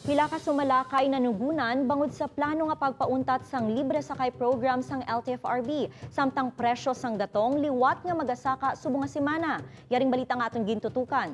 Pila ka sumalakay nanugunan bangod sa plano nga pagpauntat sang libre sakay program sang LTFRB. Samtang presyo sang gatong liwat nga magasaka subong nga semana. Yaring balita nga aton gintutukan.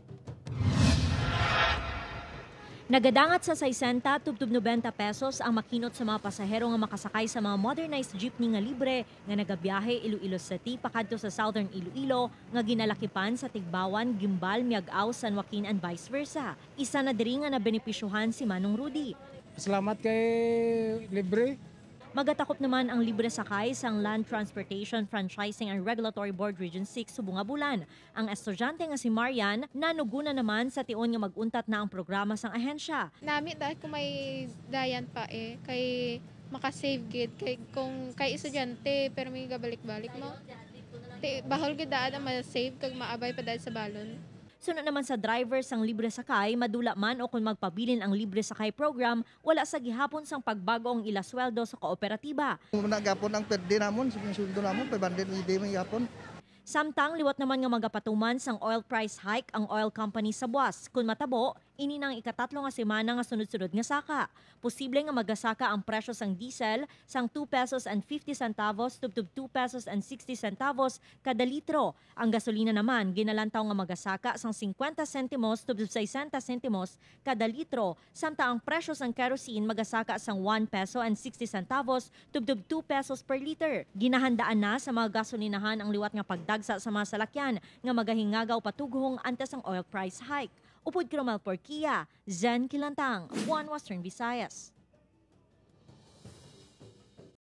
Nagadangat sa 60 tubtub 90 pesos ang makinot sa mga pasahero nga makasakay sa mga modernized jeepney nga libre nga nagabiyahe Iloilo City pakadto sa Southern Iloilo nga ginalakipan sa Tigbawan, Gimbal, Miagao, San Joaquin and vice versa. Isa na diri nga nabenepisyuhan si Manong Rudy. Salamat kay libre. Magatakop naman ang libre sakay sang Land Transportation Franchising and Regulatory Board Region 6 subong nga bulan. Ang estudyante nga si Marian nanuguna naman sa tion nga maguntat na ang programa sang ahensya. Nami dahil kung may dayan pa kay makasave gid kay kung kay estudyante pero may gabalik-balik mo. Bahol gid daan ang ma-save kag maabay pa dahil sa balon. Sunod naman sa drivers ang libre sakay, madula man o kung magpabilin ang libre sakay program, wala sa gihapon sang pagbago ang ilasweldo sa kooperatiba. Nagapon ang pwede namon, sundo namon, 500 hindi may yapon. Samtang liwat naman nga magapatuman sang oil price hike ang oil company sa buwas. Kung matabo, ini nang ikatatlo nga semana nga sunod-sunod nga saka. Posible nga magasaka ang presyo sang diesel sang 2 pesos and 50 centavos tubtub 2 pesos and 60 centavos kada litro. Ang gasolina naman ginalantaw nga magasaka sang 50 centimos tubtub 60 centimos kada litro. Samtang ang presyo sang kerosene magasaka sang 1 peso and 60 centavos tubtub 2 pesos per liter. Ginahandaan na sa mga gasolinahan ang liwat nga pagdagsa sa mga salakyan nga magahingagaw patughong antes ang oil price hike. Upod Cromel Porquia, Zen Kilantang, One Western Visayas.